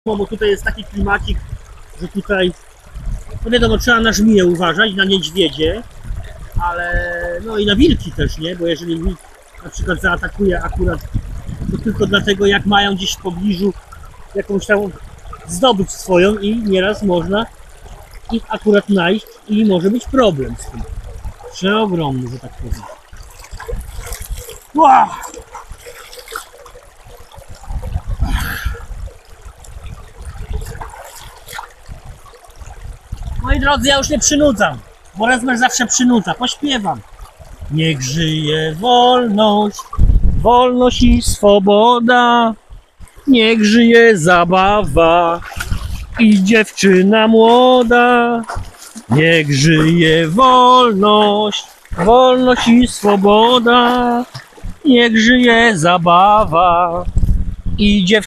bo tutaj jest taki klimacik, że tutaj, no wiadomo, trzeba na żmiję uważać, na niedźwiedzie, ale no i na wilki też, nie? Bo jeżeli wilk na przykład zaatakuje akurat, to tylko dlatego, jak mają gdzieś w pobliżu jakąś tam zdobycz swoją i nieraz można ich akurat znaleźć i może być problem z tym. Przeogromny, że tak powiem. Wow! Moi drodzy, ja już nie przynudzam, bo Rezmer zawsze przynudza. Pośpiewam. Niech żyje wolność, wolność i swoboda. Niech żyje zabawa i dziewczyna młoda. Niech żyje wolność, wolność i swoboda. Niech żyje zabawa i dziewczyna